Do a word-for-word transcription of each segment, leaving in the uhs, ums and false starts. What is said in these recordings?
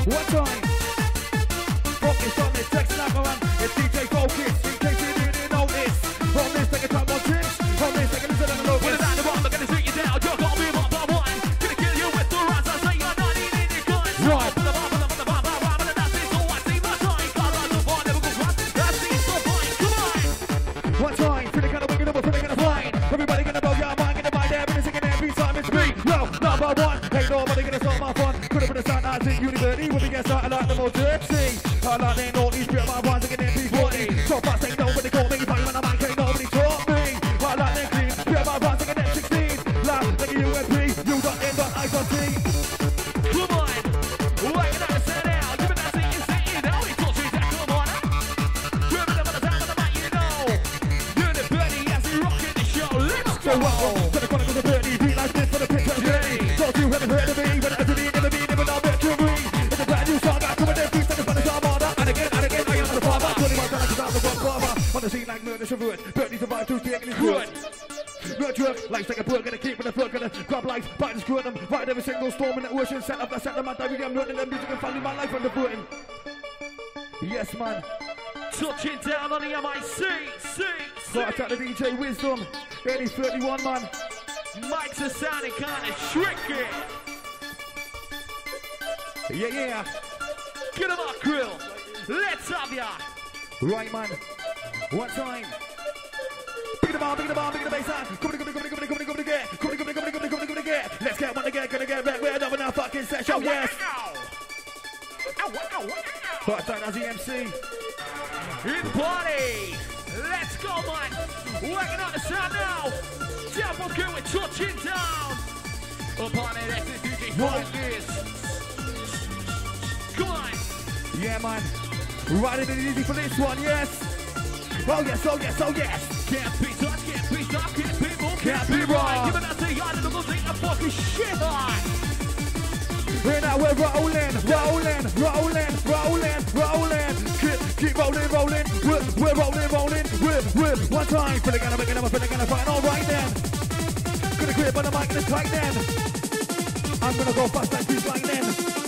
What time? Focus on this text number one. It's D J Focus. In case you didn't notice. From this, take a time on tips. From this, take a listen and look. Get it out the one, I'm gonna shoot you down. You're gonna be one by one. Gonna kill you with the rats. I say you're not eating your guns. Right. Put the bomb, put the bomb, put the bomb, put the bomb, put the bomb. That's it, so I see my time. God, I'm the one, never goes wrong. That's it, so fine. Come on. One time. Feeling kind of wicked, but feeling kind of fine. Everybody gonna blow your mind, gonna mind everything, singing every time it's me. Yo, number one. Ain't nobody gonna stop my fun. Could have been a sound I think University when we get started like the most dirty. I like they know these bit my ones again M P forty. So fast ain't nobody call me, but when I'm like ain't nobody taught me. I like they clean, bit my ones again M sixteen. Like like a U M P, you got N dot I got T. Come on. Wait, now it's set out. Give it that thing, you see it now. It's all trees that come on. Give it the sound of the mic, you know. You're the birdie as you rockin' the show. Let's So welcome to the Chronicles of Birdie. Beat like this for the picture of Birdie. Thought you haven't heard of me, but as to me, never been, never know better me. It's a brand new song, I come in there, three seconds for the song order. And again, and again, I am the farmer. twenty-one dollars is out the farmer. On the scene like murder, Shavuot. Birdie survived through the English wood. No jerk, life's like a bird, gonna keep with the flood, gonna grab life, bite and screw them, ride every single storm in the ocean, set up, I set them, I die, I'm learning the music and finding my life on the footing. Yes, man. touching down on the M I C. C. So I got the D J Wisdom, eighty thirty-one, man. Mics are sounding kind of tricky. Yeah, yeah. Get him up, Grill. Let's have ya. Right, man. One time. Big the bomb, big the bomb, big the baseline. Come on, come on, come on, come on, come on, come on, get. Come on, come on, come on, come on, come on, come on, get. Let's get one again, gonna get back. We're another now fucking session, yes. Right, time as the M C. In party. Let's go, man. Working on the sound now. Jump on good with touching down. Up on it, that's it, D J Focus. Come on. Yeah, man. Riding it easy for this one, yes. Oh, yes, oh, yes, oh, yes. Can't be touched, can't be stopped, can't be moved, Can't be right. Give it out to y'all, and we'll take the fucking shit on. Right now we're rolling, rolling, rolling, rolling, rolling. Keep, keep rolling, rolling. We're, we're rolling, rolling. We're, we're one time. Feeling gonna make it up, feeling gonna fight. All right then. Gonna grip on the mic and it's tight then. I'm gonna go fast like this lightning.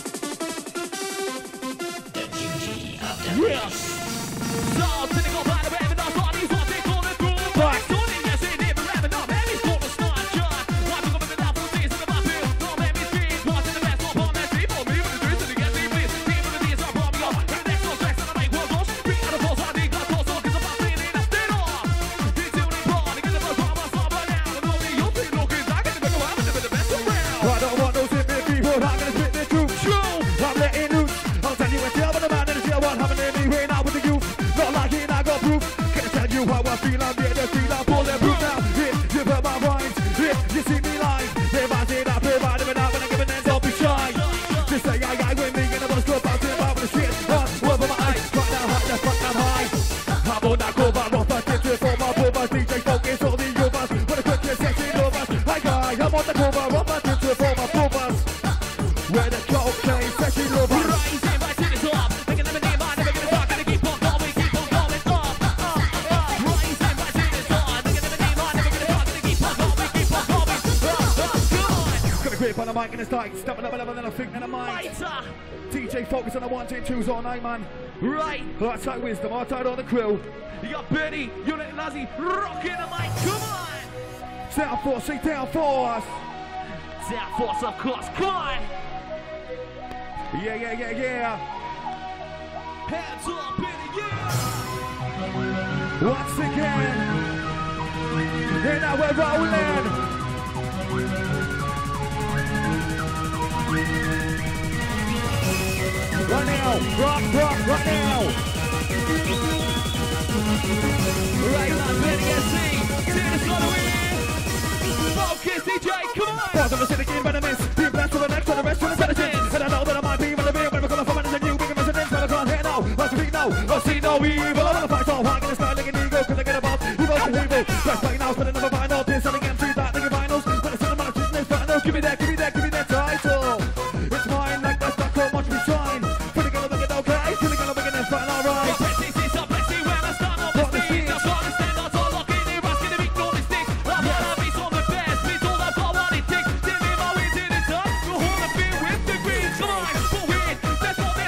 The beauty of the Yes. So, sitting on by the way, but that's all these ones they call it through. Right. So, they just ain't never having no man. He's called a snot shot. Watch him up in the apple trees in the bathroom. No man, he's green. Watching the best, no bomb, that's people. Me with the trees, and he gets me, please. Team with the D's, I'm probably on. The next one's next, and I make one goes. Three out of four, so I need that close, so cause I'm not feeling it, I'm still off. He's doing it wrong, he gets the first one, I'm stop right now. And only you'll see looking, I get the big one, I'm the best around. I don't want no simple people. I'm gonna spit the truth. True. I'm letting loose. I'll tell you a tale about the man in the jail. What happened to me way now with the youth. Not like it, I got proof. Can I tell you how I feel? I'm there to feel. I'm bulletproof now. If you heard my rhymes, if you see me live, if I say that, provide it out when I give an end, don't be shy. Just say I, I win me and I'm gonna scrub out to the bar with the shit. One, one for my eyes. Right now, hot, left, front, I'm high. I'm on that cover, rock, but it's it for my brothers. D J Focus, all the overs. When the quick is getting over. Hi, guy, I'm on the cover, rock, but it's it for my brothers. Where the cocaine, sexy lovers. Rising right to the top, making them a name, I'm never gonna stop, gonna keep on going, keep on going, up, up, up. Rising right to the top, making them a name, I'm never gonna stop, gonna keep on going, keep on going, up, up, good. Gonna grip on the mic and it's tight. Stepping up a level, then I think, then I mind. Fighter, D J Focus on the one, two, twos all night, man. right, That's like wisdom. I'll tie on the crew. you got Bernie, Unit and Lazzy, rocking the mic, come on. Down force, say down force. Down force, of course, come on. Yeah, yeah, yeah, yeah. Hands up in the air. Once again. And now we're rolling. Right now, rock, rock, right now. Right now, Bernie S C, Tina's gonna win. Focus, D J, come on. Pause of the city, game venomous. Be blessed for the next, for the rest, for the citizens. And I know that I might be with the beer when we're coming from it as a new bigger residence. But I can't hear no, must speak no, must see no evil. I wanna fight so hard, gonna start like an eagle, cause I get above evil and evil. Just like now, spinning another vinyl, pin selling M C, that nigga vinyls. When I send them on a business, vinyl, give me that, give me that, give me that title. It's mine, like that's not so much we shine. Feeling gonna make it okay, feeling gonna make it then fine, alright. That's what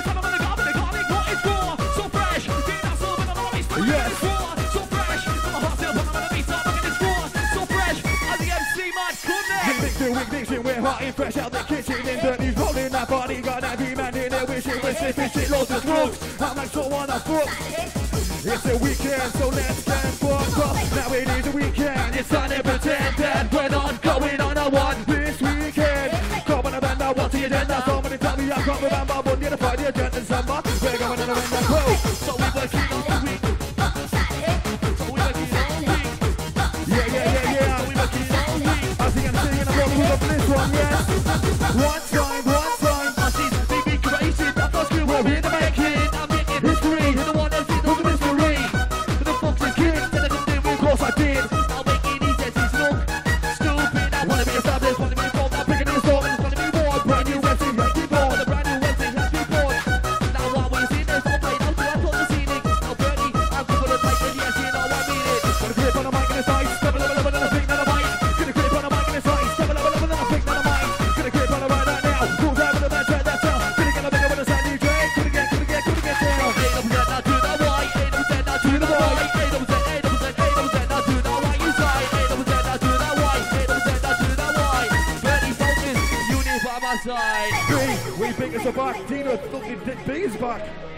hot and fresh out the kitchen. And Bertie's rolling that body. Got every man in there wishing, wishing, fishing, loads of drugs. I'm like so on a foot. It's a weekend, so let's get fucked up. Now it is a weekend. It's time to pretend that we're not going on a one this weekend. Come on, Amanda, what's the agenda? Somebody tell me I can't remember, but near the Friday agenda in summer. We're going on a random crew. So we working all week. So we working all week. Yeah, yeah, yeah, yeah. So we working all week. I see I'm singing, I'm rolling up this one, yes. One time, one time. I see baby crazy. That first crew we're in the making. I'm making history. You're the one that's in the mystery. For the folks and kids that I can do with. Of course I did. I'll make it easy as he's look stupid. I wanna be established, wanna be involved. I'm picking this up and it's gonna be more. Brand new website, let's be born. A brand new website, let's be born. Now what we see this all played out to our total scenic. Now Bernie, I'm good for the type and yes, you know I mean it. Gonna grip on the mic and it's ice. Double, double, double, double, pick that mic. Gonna grip on the mic and it's ice. Double, double, double, double, pick that mic. Gonna grip on the right right now. Cool down with the man, turn that down. Gonna get a bigger with a sound D J. Gonna get, gonna get, gonna get down. eight percent now to the right, eight percent now to the right, eight percent, eight percent, eight percent now to the right side, eight percent now to the right, eight percent now to the right. Bernie focus, unit by my side. B, we think it's a back. Dino, fucking B is back.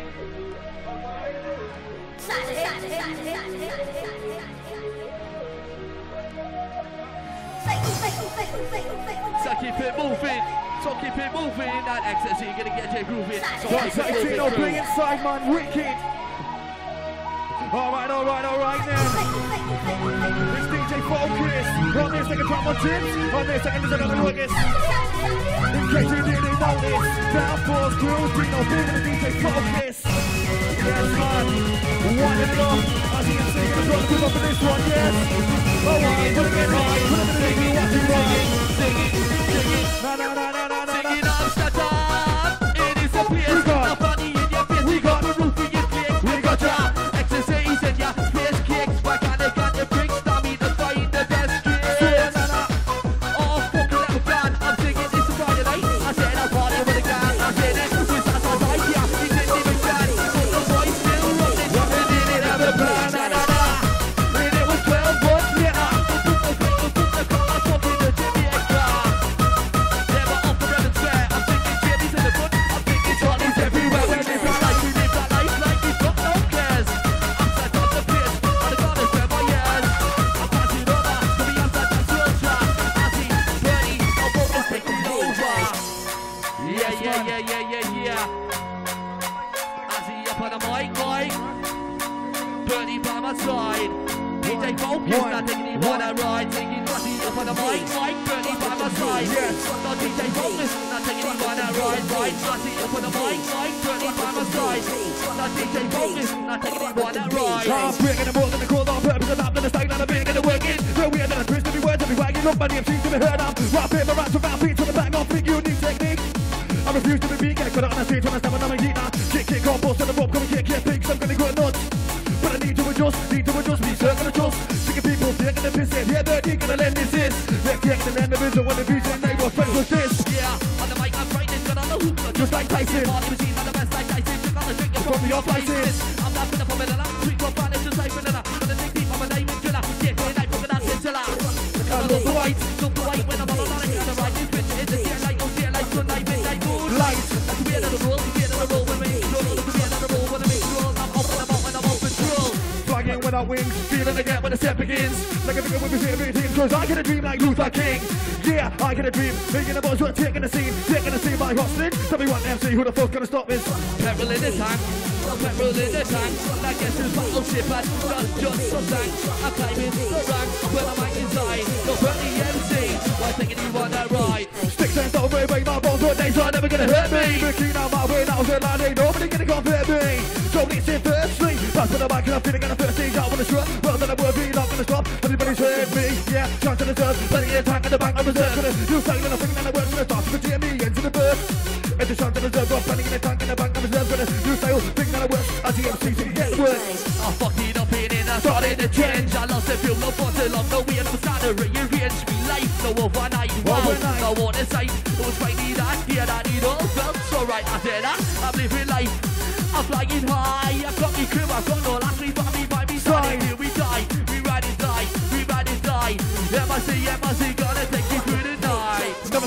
So keep it moving, so keep it moving. That access, you're gonna get your grooving. So One keep it second, Dino, moving. bring inside, man. Wicked. Alright, alright, alright now. It's D J Focus. On this second drum on tips. On this second, there's another Lucas. In case you didn't notice, Downforce Crew, Dino, big and D J Focus. Yes, man. One and off. As you can see, gonna drop two up for this one, yes. Alright, put it in right. Put it in the singing, watch it right. Sing it, sing it, Na na na na na na. sing it Amsterdam. It is a place, We got- not funny in your face. we got- the roof in your cake. we got ya. Exercise and ya space cakes. Why can't they got your bricks? Now me to find the best Na cakes. na na. Oh, fuck it, I'm gone. I'm singing this Friday night. I said I'll party with a gun. I said it was us all right, yeah. He didn't even try. But the boy still running. He didn't have a plan. Na na na. And it was twelve months later. The car talking to Jimmy Extra. Never off the red square. I'm thinking Jimmy's in the front. I'm thinking Charlie's everywhere. When they feel like we live that life like we've got no cares. I'm set on the piss. And the God is where my years. I'm passing over. To be outside that soldier. I see Bernie. I'll go and take it over. Yeah, yeah, yeah, yeah, yeah, yeah. I see up on the mic, mic. Bernie by my side. D J Focus, One. not taking it on a ride. Taking Rusty up on the mic, mic. Bernie by my side. Yes. Not D J Focus, not taking it on a ride. Right, Rusty up on the mic, mic. Bernie by my side. Not D J Focus, not taking it on a ride. I'm bringing the more than the call on purpose and I'm gonna stay down the big and the working. So we are gonna twist every word, every wagging up, my name seems to be heard. I'm rapping my raps without beats on the back of big unique technique. I refuse to be big, got it on the stage when I stand on my heat now. Kick, kick, on, bust on the rope, come and kick, kick, pigs, I'm gonna go nuts. But I need to adjust, need to adjust, be certain adjust. Sick of people taking the piss in, yeah, they're gonna lend this is. They're getting the lend the vision when the vision they were friends with this. Yeah, on the mic I'm frightening, got on the hook. Just like Tyson. Party machine, on the best like Tyson. Took on the drink, From the off license. I'm not gonna put it in a sweet one, but it's just like vanilla. Gonna take deep, I'm a diamond driller. Yeah, yeah, I put it out, it's a lot. I love the white, look the white when I'm on the line. I gotta ride this bitch, it's a dear light, oh dear light, good night, midnight, moon. Lights. That's the end of the roll, the end of the roll, when we make roll. That's the end of the roll, when I make roll. I'm off and I'm out when I'm on patrol. Flying without wings, feeling again when the step begins. Like a figure with his everything, cause I get a dream like Luther King. Yeah, I get a dream, making the boys work, taking the scene, taking the scene by hustling. Tell me what M C, who the fuck's gonna stop this? Petrol in the tank, petrol in the tank. I guess this battleship has not just some tank. I'm climbing the rank, when I'm back inside. Go burn the M C, why taking you on that ride? Sticks and stone, baby, my bones were days are never gonna hurt me. Looking out my way, now the line, ain't nobody gonna compare me. So it's in firstly, pass with the back and I'm feeling gonna first stage out on the strut. Well, then I will be not gonna stop, everybody's heard me. Yeah, chance to the turn, plenty of tank in the bank, I'm reserved for this. You say that I'm thinking that I work for the start, for G M E, into the birth. It's a chance to the turn, got plenty in the tank in the bank, I'm reserved for this. You say, oh, think that I work, as the M C, so you get the word. I fucked it up in it, I started to change. I lost the feel, no bottle on the way, and I'm starting to rearrange me life. No overnight, wow, Overnight. I want to sight. It was finally that, yeah, that it all felt so right. I said that, I'm living life, I'm flying high. I've got me crew, I've got no last, we got me by me side. Here we die, we ride and die, we ride and die. M I C, M I C, gonna take you through the night. Never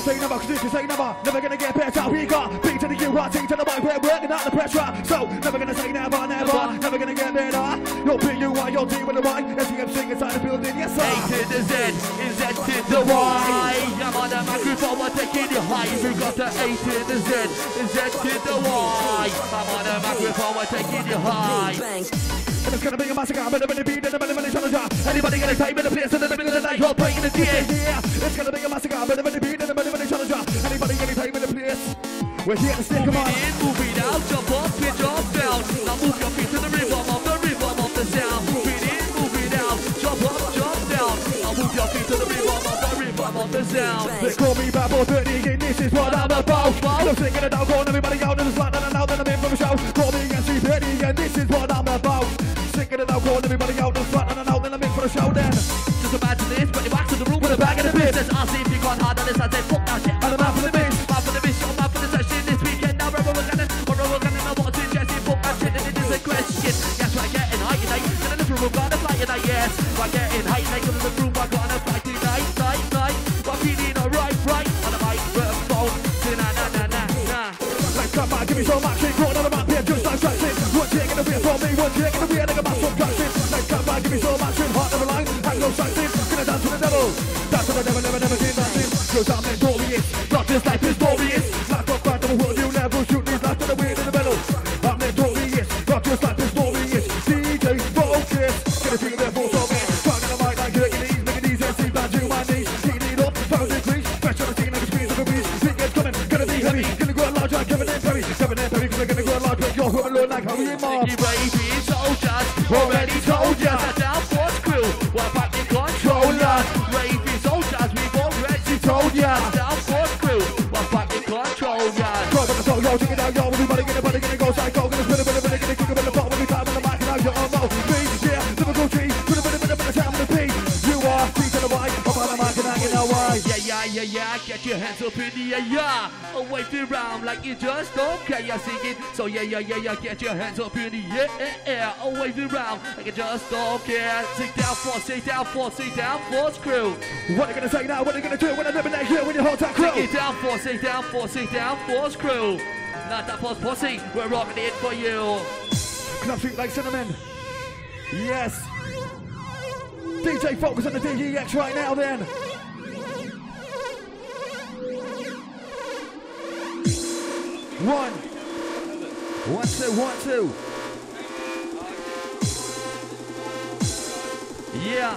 say never, cause if you say never, never gonna get better. We got B to the U R T to the mic, we're working out the pressure. So never gonna say never, never, never gonna get better. Your B U Y, your D with the Y, S E M C inside the building, yes sir. A to the Z, is Z to the Y. I'm on the microphone, we're taking it high. We got the A to the Z, is Z to the Y. I'm on the microphone, we're taking it high. And it's gonna be a massacre, but the beat and the minute challenger. Anybody gonna take me the place in the middle of the night, you're breaking the tears. Yeah, it's gonna be a massacre, but the beat and the minute challenger. Anybody gonna take me the place? We're here to stick, come on. Move in, move it out, jump up, pitch up, down. Now move your feet to the rhythm of the rhythm of the sound. Move it in, move it out, jump up, jump down. Now move your feet to the rhythm of the rhythm of the sound. They call me bad boy thirty again, this is what I'm about. I'm singing it down, calling everybody out, and it's like that and out, then I'm in from a show. Call me again, see thirty again, this is what I'm about. Singing it out, calling everybody out, and it's like that and out, then I'm in for a show then. Just imagine this, put it back to the room with a bag of the business. I'll see if you can't hard on this, I say fuck that shit. And I'm out for the bitch. Man for the mission, man for the session this weekend. Now we're all gonna, we're all gonna know what to suggest. Fuck that shit, and it is a question. Yes, we're getting high tonight, and in the room we're gonna fly tonight. Yes, we're getting high tonight, and in the room we're gonna fly tonight, night, night. We're feeling alright, right on the microphone. Na na na na na. Like come on, give me some action, call on the map here, just like traction. One chick in the beer from me, one chick in the beer, nigga, back from traction. Like come on, give me some action, heart of a line, hang no sighting. Gonna dance to the devil, dance to the devil, never, never did nothing. Cause I'm notorious, not this life is glorious. Like up right to the world, you never shoot these lights to the weird in the middle. I'm notorious, not just like this glorious. D J Focus, gonna feel their force on me. Fucking the mic like Hercules, making these M Cs down to my knees. Heat it up, pound degrees, fresh on the scene like a squeeze of a breeze. Think it's coming, gonna be heavy, gonna grow large like Kevin and Perry. Kevin and Perry, cause they're gonna grow large like your woman look like Harry and Marv. You raving soldiers, already told ya. That's our force crew, we're back in controller. Raving soldiers, we've already told ya. That's our force crew, we're back in control, yeah. Drop on the song, yo, check it out, yo, everybody get it, buddy, get it, go psycho, gonna spin it, spin it, spin it, get it, kick it, in the bottom, every time on the mic, and out your own mouth. Me, yeah, typical G, put it, put it, put it, put it, sound with the P. You are T to the Y, up on the mic, and I get no Y. Yeah, yeah, yeah, yeah, get your hands up in the air, yeah. Oh, wave it round like you just don't care, you're singing. So yeah, yeah, yeah, yeah, get your hands up in the air. Oh, wave it round like you just don't care. Sit down for, sit down for, sit down for, crew. What are you gonna say now? What are you gonna do when I live in that here when you hold that crew? Sit down for, sit down for, sit down for, crew. Not that force pussy, we're rocking it for you. Club Street like cinnamon. Yes. D J Focus on the D E X right now then. One. One, two, one, two. Yeah.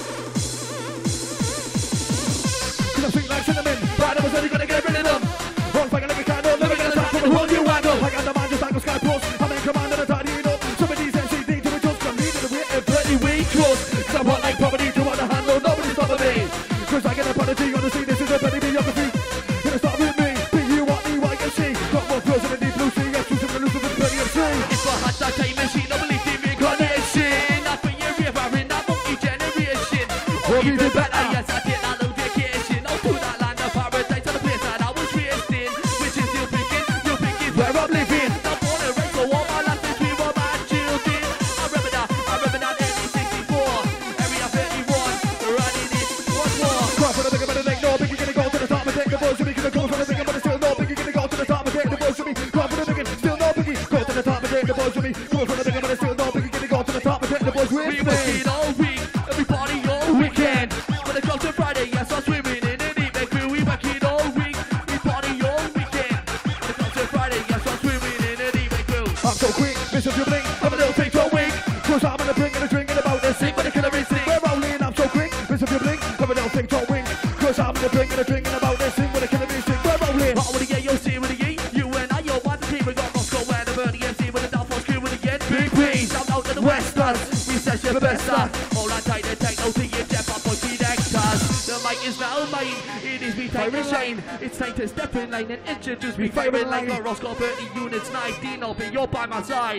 Club Street like cinnamon. Right, I was only gonna get rid of them. One fire like a candle, never gonna stop from the whole new angle. I got the mind just like a sky pulse. I'm in command of the tidying up. Some of these M Cs need to adjust. I'm leading the way and pretty weak trust. Someone like property to want to handle, nobody's stopping me. Cause I get a prodigy on the scene, this is a petty biography. Gonna start with me, B U R E Y N C. Got more girls in the deep blue sea, yes, choosing the loose of the petty M C. If I had that time machine, I believe in reincarnation. Not for your river in that monkey generation. Or even better. Yes, I did not love vacation. Out to that land of paradise, to the place that I was raised in. Which is still picking, still picking Where I'm living. Now born and raised, so all my life since we were my children. I remember that, I remember that nineteen sixty-four. Area thirty-one, running it once more. Cry for the bigger, but it ain't no biggie, gonna go to the top and take the voice of me. Gonna go for the bigger, but it's still no biggie, gonna go to the top and take the voice of me. Cry for the bigger, still no biggie, go to the top and take the voice of me. Go for the bigger, but it's still no biggie, gonna go to the top and take the voice with We me. working all week, everybody all weekend. When it comes to Friday, yes, I'm swimming in the deep end. We working all week, we party all weekend. When it comes to Friday, yes, I'm swimming in the deep end. I'm so quick, miss if you blink, have a little thing to a wink. Cause I'm in the drink and a drink and about this thing, but the killer is sick. We're rolling, I'm so quick, miss if you blink, have a little thing to a wink. Cause I'm in the drink and a drink and about this thing, but the killer is sick. We're rolling. Hot with the yeah, you'll see with the E. You and I, you're one team. We got Moscow and the Birdie M C with the Downforce crew with the N. Big P, shout out to the Western. We says you're the best son. Hold on tight and take no to your Jeff up on speed actors. The mic is now mine. It is me time to shine. It's time to step in line and introduce me. Firing like a Roscoe thirty units nineteen. I'll be you're by my side.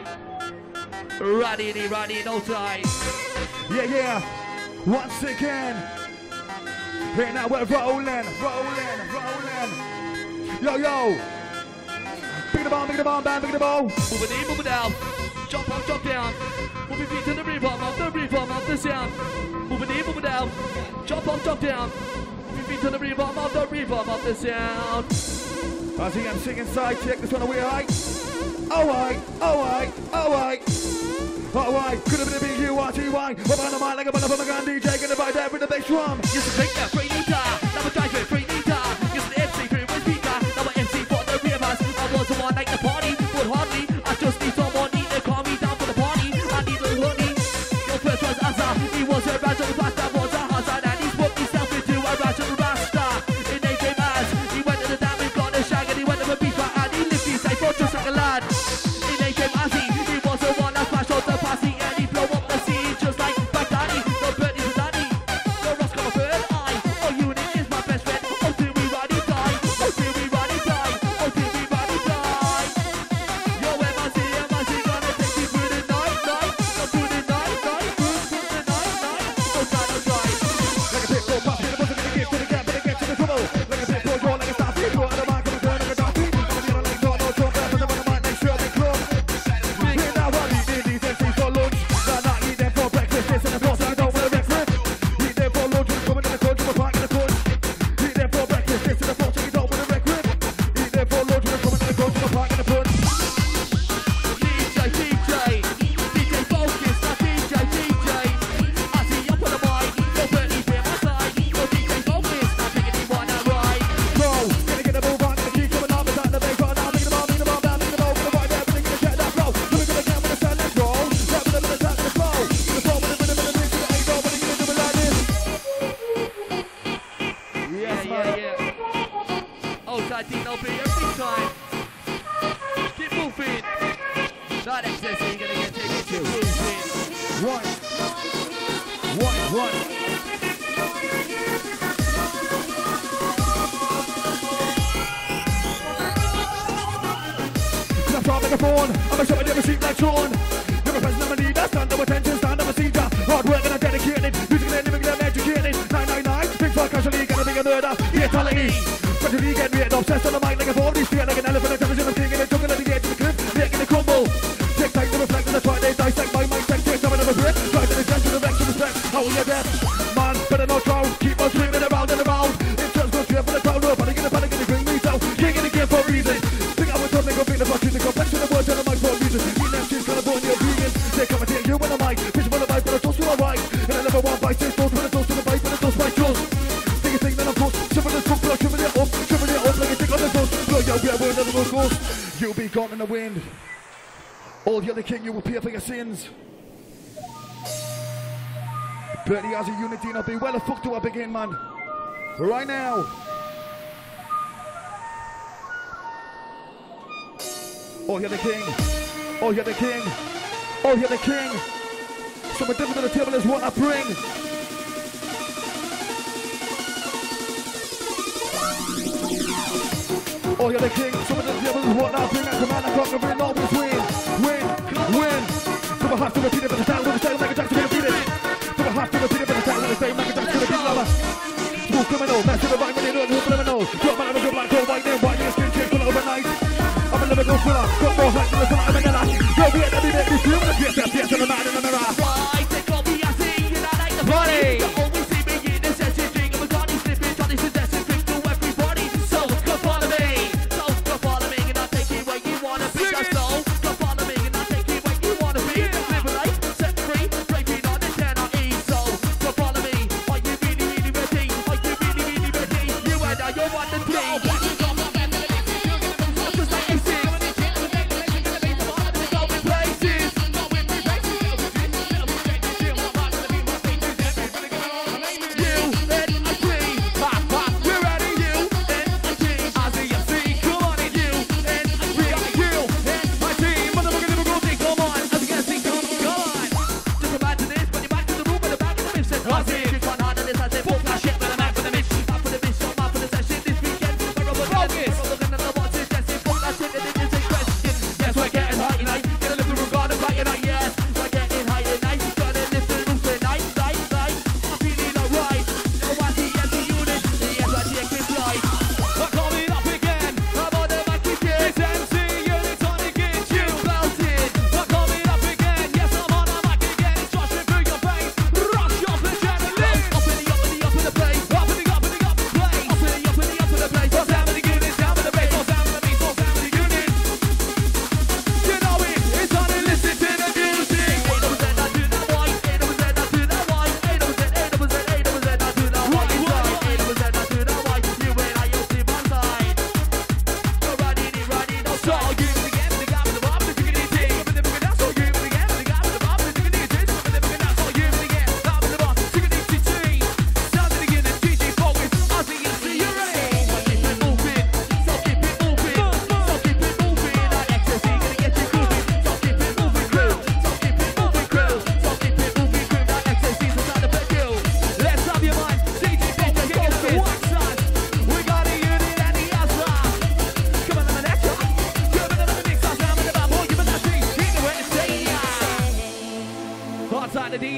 Ready, ready, no time. Yeah, yeah. Once again. Here now we're rolling, rolling, rolling. Yo, yo. Big the bomb, big the bomb, bam, big the ball. Moving in, moving down. Jump up, jump down. Moving feet to the rhythm of the rhythm of the sound. Moving in, moving down. Jump up, jump down. Moving moving to the rhythm of the rhythm of the sound. I see I'm singing side check, this one away high. Alright, alright, alright. Alright, could have been a big U R T Y. Up on the mic like a motherfucker gun D J, gonna buy that with the bass drum. Used to drink that free liter, now I drive it free liter. Used to M C through my speaker, now I M C for the rivers. I was the one like the party, but hardly. I just need someone need to calm me down for the party. I need a honey. Your first was Azza, he was a rational pastor, was a hazard, and he's put himself into a rational rasta. In A J Maz, he went to the dam and got a shag, and he went to a beef and he lived his life for just like a lad. In A J Mazzy, he was the one that smashed out the passy, and he blew up the scene just like Baghdadi. No Bernie to Danny, no Roscoe Bird Eye. Oh, Unit is my best friend. Oh, till we ride it die. Oh, till we ride it die. Oh, till we ride it die. Yo, M I C, M I C, gonna take you through the night, night. Go through the night, night. Through, through the night, night. Go try, no try. Like a pit bull pop, it wasn't gonna give to the gap, but it gets to the trouble. Like a pit bull draw, like a star feed, draw out of my come and turn like a dog feed. I'm feeling like God, no talk, but I'm on the mic, make sure they club. Here now, what we did, these M Cs for lunch. Nah, nah, eat them for breakfast, this and the boss, I don't want a reference. Eat them for lunch, we're coming in the country, we're parking the punch. Eat them for breakfast, this and the boss, you don't want a reference. Eat them for lunch, we're coming in the country, we're parking the punch. D J, D J, D J Focus, not D J, D J. I see you put a mic, no Bernie's by my side. No D J Focus, not picking anyone out right. Go, gonna get a move on, gonna keep coming on, but not the bass on, I'm making the ball, making the ball, down, making the ball, gonna ride everything, gonna check that flow. So we're gonna get with the sun, let's roll. Grab with a bit of time, let's flow. The flow with a bit of a mix, the ain't nobody gonna do it like this. Yes, Yeah, man. yeah, yeah. Oh, that D L B every time. Keep moving. Not excessive, you're gonna get taken to moving. One, one, one. Cause I'm trying to make a phone, I'm a shot with every sheep like Sean. Never present, I'm a leader, stand up attention, stand up a seizure. Hard work and I'm dedicated, music and living, I'm educated. nine nine nine, things for casually, gonna be a murder, fatality. Gradually get weird, obsessed on the mic like a ball, these feet like an elephant, a television, I'm king in the jungle, at the edge of the cliff, making it crumble. Take time to reflect, and that's why they dissect my mindset, take time another breath, try to adjust to the vex of respect. How will you death? Man, better not drown, keep on screaming around and around. In terms go straight for the crowd, no panic in the panic, and they bring me down. King in the game for a reason. Think I was something, go beat the fuck, the complexion of words on the mic for a reason. You know she's gonna burn your vegan. They come and take you on the mic, pitch on the mic, but I toast to the right. And I never want by six toast, but I toast to the bike, but I toast by trust. Think you think that I'm close, shiver this book, blow, shiver it up, shiver it up like a tick on the toast. Blow your way, word of the ghost. You'll be gone in the wind. All the other king, you will pay for your sins. Bertie has a unity, and I'll be well a fuck to I begin, man. Right now. Oh, you're the king. Oh, you're the king. Oh, you're the king. Something different to the table is what I bring. Oh, you're the king. Something different to the table is what I bring. I command, I conquer, win, always win. Win, win. So I have to repeat it for the time when the same like a jack to repeat it. So I have to repeat it for the time when the same like a jack to repeat it. Smooth criminal, mess with the right when they know it's criminal. Drop man, I'm a good black, gold, white, name, white, name, skin, change, full overnight. I'm a lyrical thriller, got more hype than the sun, I'm a nella. Yo, we had to be make me feel when I get that dance on the man in the mirror. Right, they call me I see, and I like the party. You always see me in the session, drink of a Johnny, slipping, Johnny suggesting things to everybody. So, come follow me. So, come follow me, and I'll take you where you wanna be. So, come follow me, and I'll take you where you wanna be. Live a life, set free, breaking on the ten or E. So, come follow me. Are you really, really ready? Are you really, really ready? You and I, you're one and two.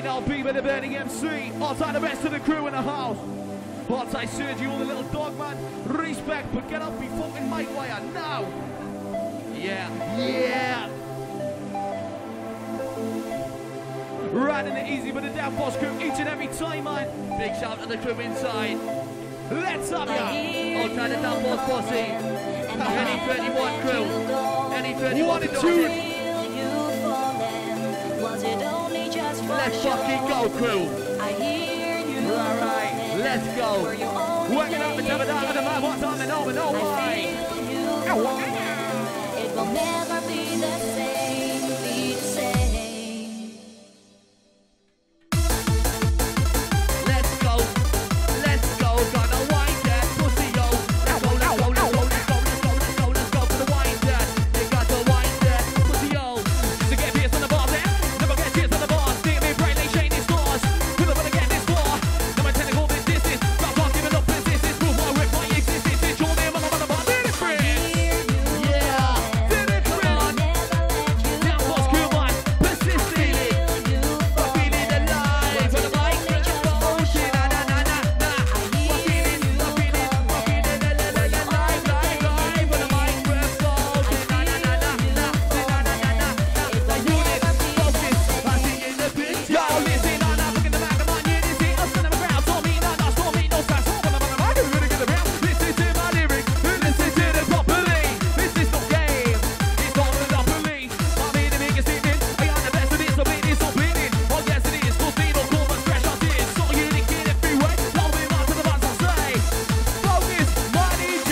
L B with the Burning M C. Outside the rest of the crew in the house. Outside Sergi, all the little dog man. Respect, but get up, be fucking mic wire now. Yeah, yeah. Riding it easy with the Down Boss crew each and every time, man. Big shout to the crew inside. Let's up, ya. Outside the Down Boss posse. Any thirty-one crew. Any thirty-one One and crew. two. Let's fucking go, crew. Right, right. Let's go. Working up the top of the man, one time and over, no why. It will never be the same, be the same. Let's go. Let's go. Gonna wind that pussy, yo. Let's go, let's go, let's go, let's go, let's go, let's go, let's go for the wind that. You got to wind that pussy, yo. To get pierced on the bars, eh? Never get tears on the bars. See me bright like shiny stars. Who the wanna get this far? No my technical business is. Rap can't give it up business is. Prove my work, my existence is. Show them on the bar. Did it free? Yeah. Did it free? Down Boss crew, man. Persisting. We're feeling alive. For the mic, let's go. Na na na na na. We're feeling, we're feeling, we're feeling alive, alive, alive. For the mic, let's go. Na na na na na. Na na na na na. The unit, focus. I see in the picture. Yo, listen, I'm not looking the back of my unit. See us in the ground. Don't mean no, no, don't mean no fast. Hold on, I'm not gonna really get around. Listen to my lyrics. Listen to them properly. This is no game. It's all monopoly. I'm in the biggest evening. I am the best of this. So it is so bleeding. Oh yes it is. Full speed, no cool, but fresh on this. So you can get it freeway. Don't be mad to the ones I say. Focus, my D J.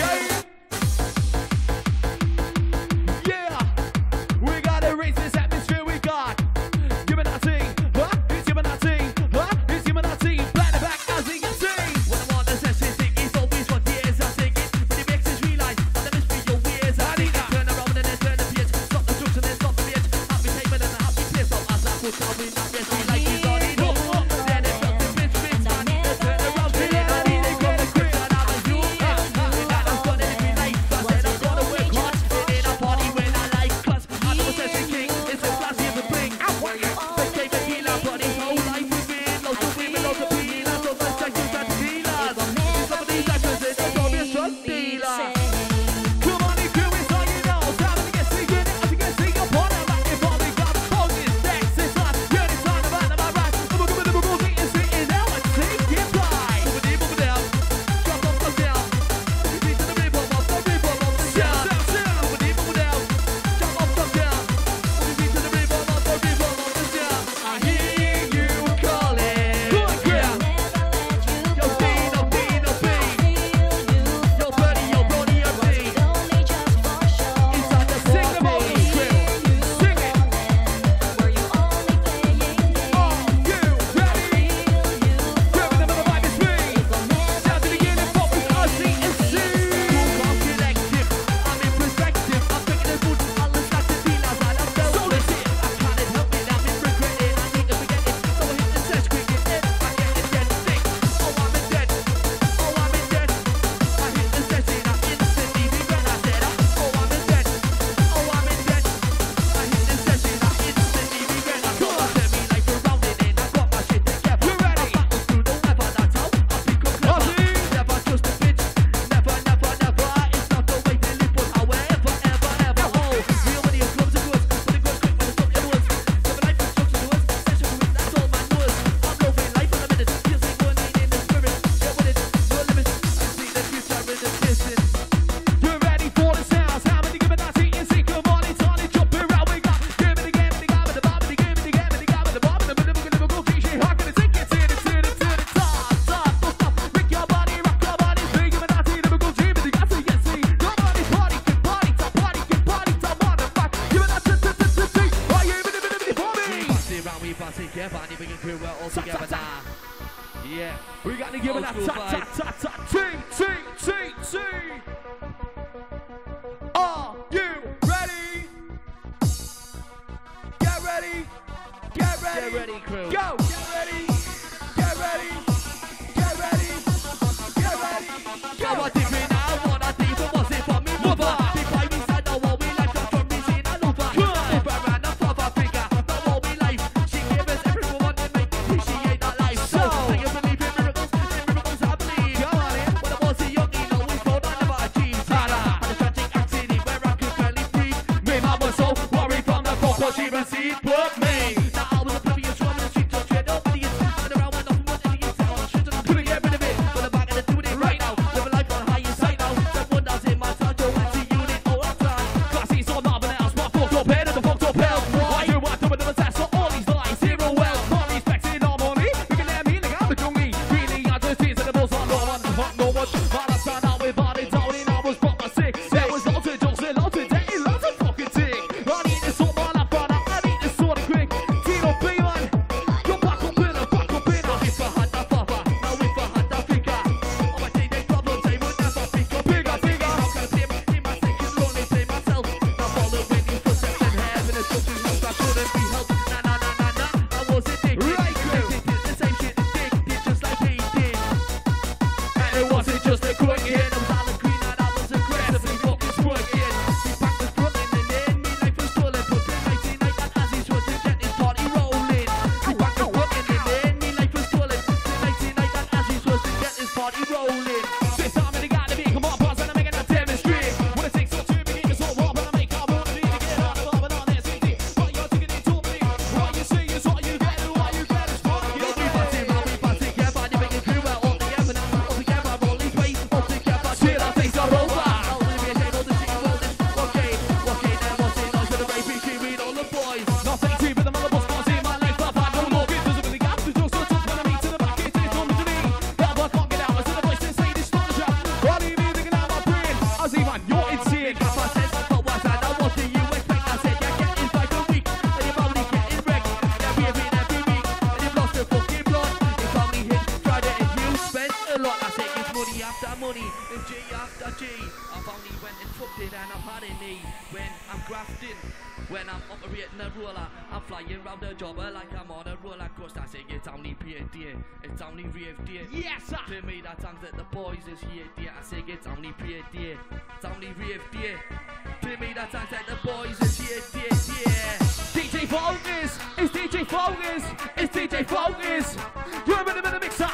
Yeah, we gotta raise this atmosphere. We got Humanity, huh? It's Humanity, huh? It's Humanity. Back to back as you can see. When I'm on the session, sing it's always what years I sing it. When it makes us realize that the mystery your ears I need that. Turn around and then turn the page. Stop the jokes and then stop the bitch. Happy payment and a happy place. So as I put down with that, yes, we like it on it. Then it felt the bitch, bitch, man. Turn around, turn it on it. They go to quick and I'm a you. And that I'm gonna be like, I said I'm gonna work hard. It ain't a party when I like cuss. I know session king, it's a flashy as a bling. They take a dealer, but his whole life with me. Loads of women, loads of peanuts, so much I use that dealers. Some of these actors, they don't call me a drug dealer. Come on, if you is all you know. Time to get singing it. As you can see, you're born out like if all we got focus. That's this time. You're the time about my right. I'm gonna go to the and sitting now and take it by. Move it in, move it down. Drop off the down. Move it to the rip off, the rip off, off the down. Move it in, move it down. Drop off the down. Move it to the rip off, the rip off, off the down. I hear you calling. Good girl. Yo, B, no B, no B. Yo, buddy, yo, Brody, yo, B. Inside the Sing the ball, vocals, Chris. Sing it. Are you ready? Grabbing them on the mic is me. Down to the unit, focus, R C and C. I'm collective, I'm in perspective. I'm taking the food, all the stacks and dealers, and I'm so with it. I can't help it, I've been regretting. I need to forget it, so I hit the search quick and then I get it dead sick. Oh, I'm in dead, oh, I'm in dead. I hit the session, I instantly regret. I said, oh, I'm in dead, oh, I'm in dead. I hit the session, I instantly regret. I thought I turned me like a rounding in. I got my shit together. You ready? I battle through the weather, that's how I become clever. Ozzy. Never trust a bitch, never, never, never. It's not the way they live, but however, ever, ever. Oh, real money is close to goods, but it goes quick when it's up your woods. Living life is close to the woods, session with that's all my knows. I'm loving life in a minute, feels like one lean in the spirit. Get with it, no limits. I see the future in the distance. You're ready for the sounds. How many give it that seat and see? Come on, it's on, it's jumping around. We got give it again, the guy with the bob, the give it again, the guy with the bob, and the middle of the go D J. How can it take it to the to the to the top, top, don't stop. Make your body rock, your body swing. Give it that seat, the go dream, the guy say yes, see. Your body party, get party, top party, get party, top on the back. Give it that to to to to to. Are you even even even for We me? bounce it round, we bounce it, yeah, Barney, we can crew, we're all together now. Yeah. We got to give it Old that school ta ta vibes. ta ta T T T T. Are you ready? Get ready. Get ready. Get ready, crew. Go. Get ready. Get ready. Get ready. Get ready. Go Go. on, T V now, what I think it was it for me, mother. Before we said the war, we like come from Regina Luba. Move around the South Africa, the war we life. She gave us everyone to make it seat with me. Now I was oblivious, running the streets of dread. Nobody is running around with nothing but idiots. On the streets, I'm gonna get rid of it. But I'm back and I'm doing it right now. Living life on high inside now. Someone does in my time, don't want to unit all the time. Classies on marble else, my fucked up head and the fucked up hell. I do what I'm doing, that's for all these lines. Zero well, no respect in harmony. We can let me like I'm a junkie. Really, I just tease and the most on no one. Fuck no one. While I stand out with body down and I was proper sick. There was lots of jokes and lots of dating, lots of fucking tick. I need this sort my life, brother. I need this sort of quick. Tino B man, you're back up in a, back up in a. If I had that father, now if I had that figure. Oh, I think they problems, they would never pick up bigger, bigger. How can I play my team, I think it's lonely, play myself. Now following these footsteps in heaven, it's something else that couldn't be helped. Nah, nah, nah, nah, nah, I was addicted. Right, they did the same shit, addicted, just like he did. And it wasn't just a quick hit, I was all green and I was aggressively fucking squirting. He packed the Brooklyn and then me life was stolen. Put the nineteen night and as he's trying to get his party rolling. He packed the Brooklyn and then me life was stolen. Put the nineteen night and as he's trying to get his party rolling. This time in the gotta be, come on, boss, and I'm making a demonstrate. When it takes so to begin, it's all wrong, but I make all wanna be to get on the bar, but on S C D. But you're taking it to me. What you see is what you get, and what you get is what you get. We party, man, we party, yeah, man, you make it crew out all together now. All together, rolling ways, all together, shit, our days are over. All the way, they know the shit rolling. Okay, okay, now what's it, noise for the baby, keep all the boys. Nothing to but the mother boss can't see my life, but I don't know it. There's a really gap, there's no sort of when I meet to the back, it's it's on to me. That boy can't get out, I said the voice and say this not a trap. What do you mean, thinking out my brain? I see, man, you're insane. If I said, but what's that, now what do you expect? I said, you're getting five a week, and you're probably getting wrecked. They're behaving every week, and you've lost your fucking blood. It's only hit Friday, and you spent a lot. I said, it's money after money, and G after G. I've only went and fucked it, and I've had a knee. When I'm grafting, when I'm operating a roller, I'm flying round the jobber like I'm on a roller coaster. I say it's only P A D, it's only rave day. Yes, sir. To me that tongues that the boys is here, dear. I say it's only P A D, it's only rave day. To me that tongues that the boys is here, dear, yeah. D J Focus, it's D J Focus, it's D J Focus. You're in the mixer.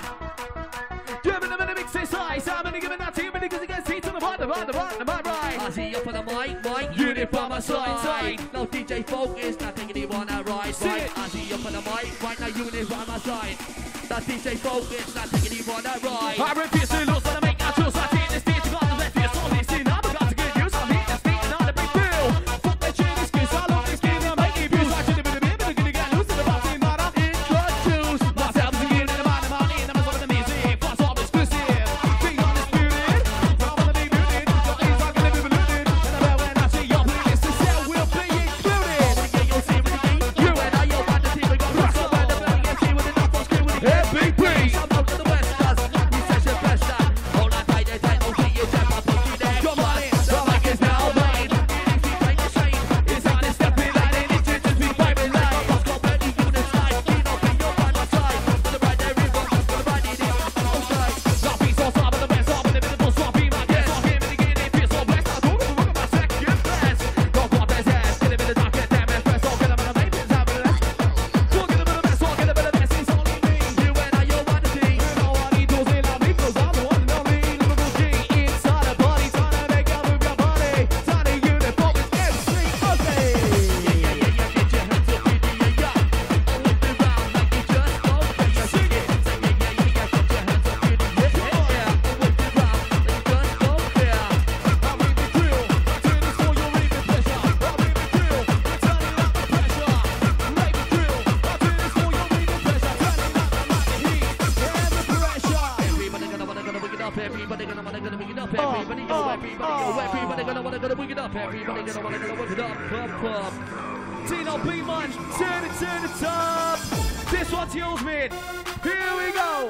You're in the mix inside. So I'm gonna give it that to you because you can see to the right, the right, the right, the right, right. I see up on the mic, mic, unit by my side, side. Now D J Focus, not taking anyone out right, right. I see up on the mic, right now unit by my side. That D J Focus, not taking anyone out right. I refuse to lose when I make that choice. I take this stage, got to let this all this in. I've got to get used. I'm hitting, speaking on the big bill. Fuck the Chinese kiss, I love this game, I'm making views. I should have been a bit, but I'm gonna get loose in the box, and not I'm introduced. Myself to you, and I'm on the money, and I'm on the music. What's all exclusive? Being on the spirit, I'm on the big unit. Your ears are gonna be polluted. And about when I see your playlist, the cell will be included. Yeah, you'll see with the game. You and I, you'll find the team, we got rock so bad, the belly M C with the knuckles, screw with the M V P. Some out to the west, does we says your best that. Hold on tight, tight, don't see you, Jeff, I'll put you there. Come on in, the mic is now mine. If you try to shine, it's on the stepping line, and it's just be vibing line. I've got plenty units like, you know, be your by my side. For the right there, river, for the right it is, outside. Not be so soft, but the best off, and the middle swap, be my guest. Off him in the beginning, feel so blessed. I'll go to look at my second best. Don't go up his ass, get a bit of dark, get damn it, press, don't get a bit of babies, have a less. Don't get a bit of best, don't get a bit of best, it's only me. You and I, you're one of these. You know what he does, they love me, cause I'm the one and only Liverpool G. Inside a party, trying to make you move your body. Tiny unit, focus, M C, okay. Yeah, yeah, yeah, yeah, get your hands up, yeah, yeah, yeah. All up and round like you just don't play. Sing it, say yeah, yeah, yeah, yeah, get your hands up, yeah, yeah, yeah. All up and round like you just don't play. I'm in the drill, turn this for your raving pleasure. I'm in the drill, we're turning up the pressure. Make the drill, I'll turn this for your raving pleasure. Turning up the mighty heat and the pressure. Everybody gonna wanna gonna wake it up. Everybody gonna wanna gonna wake it up. Everybody yo, everybody yo, everybody gonna wanna gonna wake it up. Everybody gonna wanna gonna wake it up. Pump up. Tino B man, turn it, turn it up. This one's yours, man. Here we go.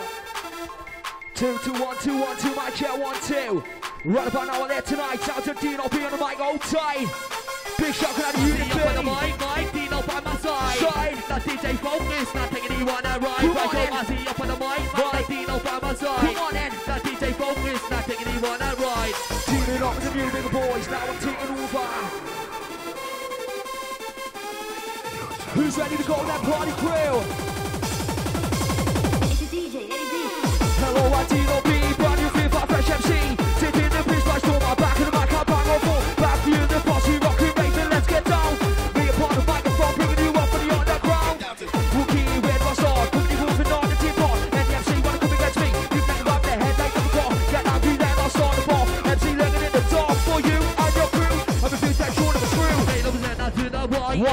Two, two, one, two, one, two, mic check, one, two. Right about now, there tonight. Out to Dino B on the mic, hold tight. Big shot, can I do See you on the you? mic, mic, Dino by my side. Side. That D J Focus, not taking anyone out right. Come Right, on so in. I see you up on the mic, Right. mic, Dino by my side. Come on in. That D J Focus, not taking anyone out right. Tuning up with the new bigger boys. Now I'm taking over. Who's ready to go on that party crew? It's a D J, Eddie D. Hello, I'm Dino B, brand new fifth, I'm fresh M C. Taking the piss, my storm, I'm back in the mic, I'm bang on full. Back for you, the boss, we rockin', raving, let's get down. Be a part of the microphone, bringing you up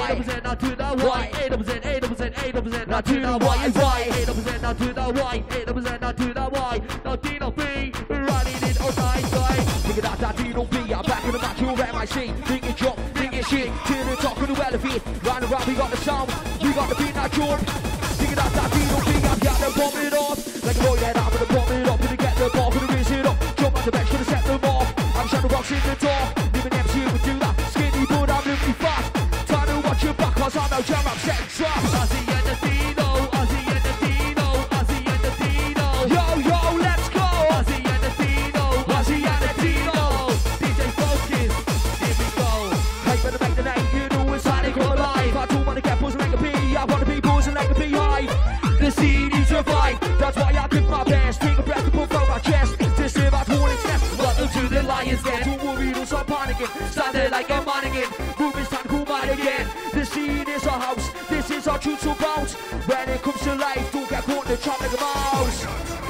percent now to the right, eight percent, eight percent, eight percent now to the right is right, eight percent now to the right, eight percent now to the right. Now Dino B, running it all night, night. Think it out that Dino B, I'm back in the match, you're M I C. Think it drop, think it shit, till the top of the elephant. Round and round, we got the sound, we got the beat now jump. Think it out that Dino B, I'm got to bomb it off. Like a boy head out with the bomb it up, gonna get the ball, gonna raise it up. Jump on the bench, gonna set them off. I'm shadow box in the door, leaving M C would do that. Skinny but I'm looking fast. Time to watch your back, cause I'm no jam, I'm setting traps. Ozzy and the Dino, Ozzy and the Dino, Ozzy and the Dino. Yo, yo, let's go! Ozzy and the Dino, Ozzy and the Dino. D J Focus, here we go. Hey, better make the name, you know it's how they come alive. I don't wanna get buzzing like a bee, I wanna be buzzing like a beehive. The scene is revived, that's why I give my best. Take a breath and puff out my chest. This is about warning test. Welcome to the Lions Den. Don't worry, don't stop panicking. Stand there like a mannequin. Moving stand cool mind again. The scene is our house. This is our truth to bounce. When it comes to life, don't get caught in the trap like a mouse.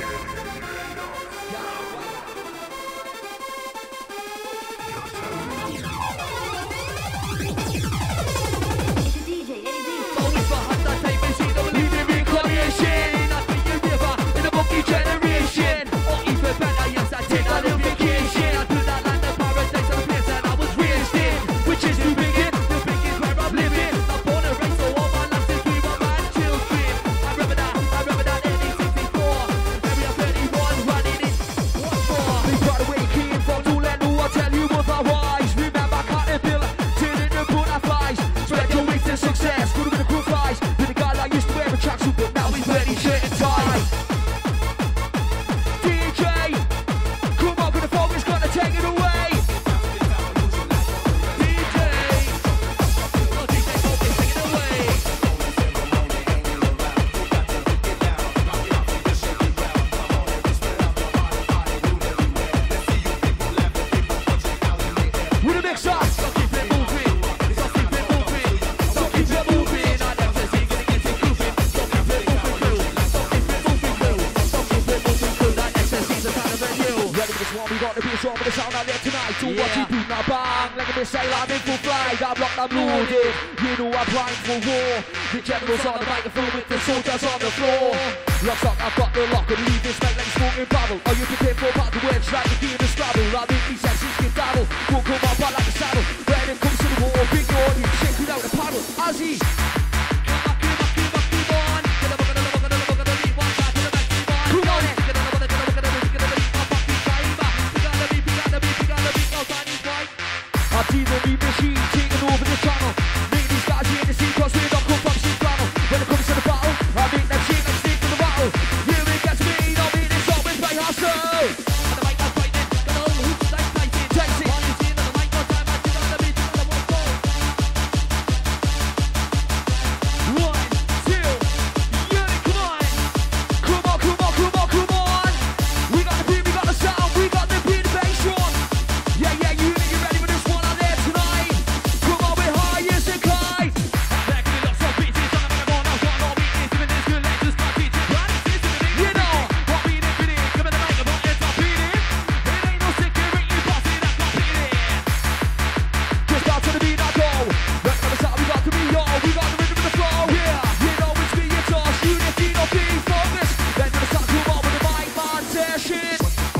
Always behind that tape, we see the believe in reincarnation. Not be a river in a monkey generation. Or even better, yes, I take a little vacation. I do that land of paradise, a place that I was raised in. Which is New Begin, New Begin where I'm living. I'm born and raised, so all my life since we were man children. I remember that, I remember that in eighteen sixty-four. Area thirty-one, running it once more. We got away, came from, don't let no one tell you otherwise. Remember Caterpillar, till in the butterflies. Spread your wings to success, go to the crew flies. With a guy like used to wear a tracksuit, but now he's wearing shirt and tie. D J, come on, gonna focus, gonna take it away. D J, oh D J, focus, take it away. With a mix up, so keep it moving, so keep it moving, so keep it moving. I never see gonna get it grooving, so keep it moving crew, so keep it moving crew, so keep it moving crew. That X S C's a kind of venue. Ready for this one, we got to be strong with the sound out there tonight. So what you do now, bang, like a missile, I'm in full flight. I'm locked, I'm loaded, you know I'm primed for war. The generals on the microphone with the soldiers on the floor. Lock, stock, I've got the lock and leave this night like smoking bubble. Are you prepared for battle words like the game of Scrabble? I make these M Cs get dabble, won't come up like a saddle. When it comes to the war, big audience, shake without a paddle. Ozzy, come on, come on, come on, come on. Get up, get up, get up, get up, get up, one shot to the back, come on. Get up, get up, get up, get up, get up, my fucking driver. We gotta be, we gotta be, we gotta be, no time is right. I see the beat machine taking over the channel. Make these guys here in the scene, cause we don't come from shit flannel. When it comes to the battle, I make them shit and stick to the battle. Here it gets me, I mean it's always by hustle. And the mic I'm fighting, got all the hoops like fighting. Takes it, on the scene, on the mic, no time, I sit on the beat, on the one go. One, two, unit, come on. Come on, come on, come on, come on. We got the beat, we got the sound, we got the beat, the bass drum. Yeah, yeah, unit, you ready for this one out there tonight? Come on, we're high as a kite. Backing it up, so beats it, I'm gonna go now, got no beat, it's even this good, let's just start beating. You know, what beat it, beat it, come in the mic, but it's not beating. It ain't no security, boss it, that's not beating. Just out to the beat, I go. Back on the side, we got to be yo, we got the rhythm of the flow. Yeah, you know it's me, it's us, unit, D no B, focus. Then to the side, come on with the mic, man, session.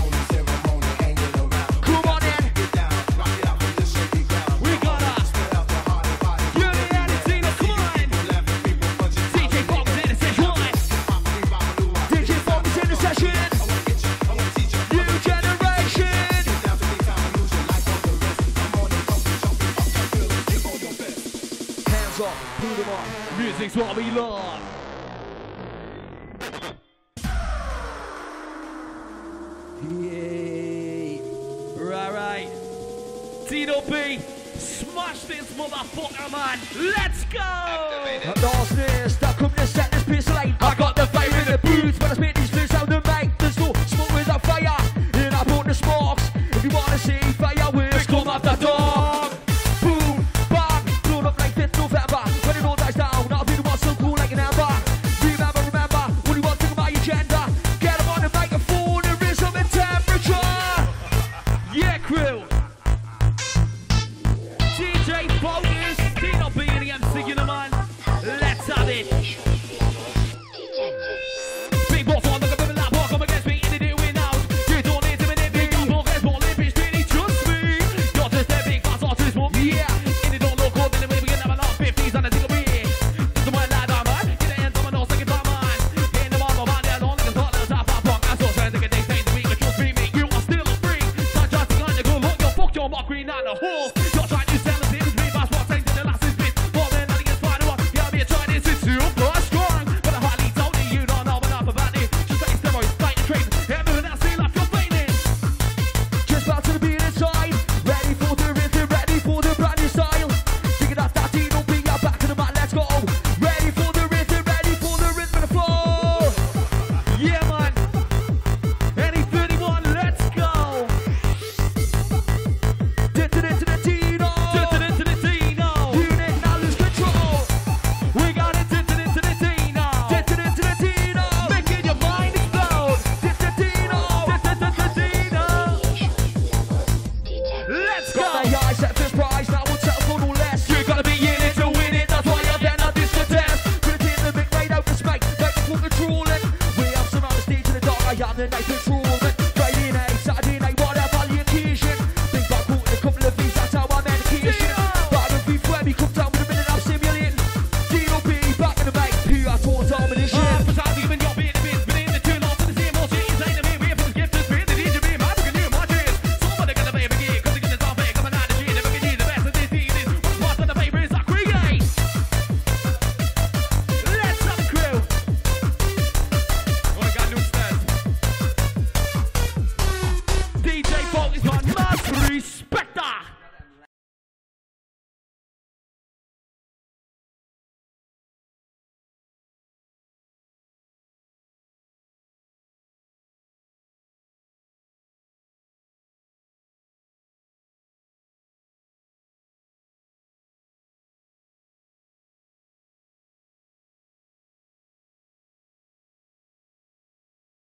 Come on in. We got us. Unit and it's Dino, come on. D J Focus in the session. D J Focus in the session. New generation. Hands up, put them up. Music's what we love. Yay. Right, right. Dino B, smash this motherfucker, man. Let's go. And that's this, that come to set this piece light. I got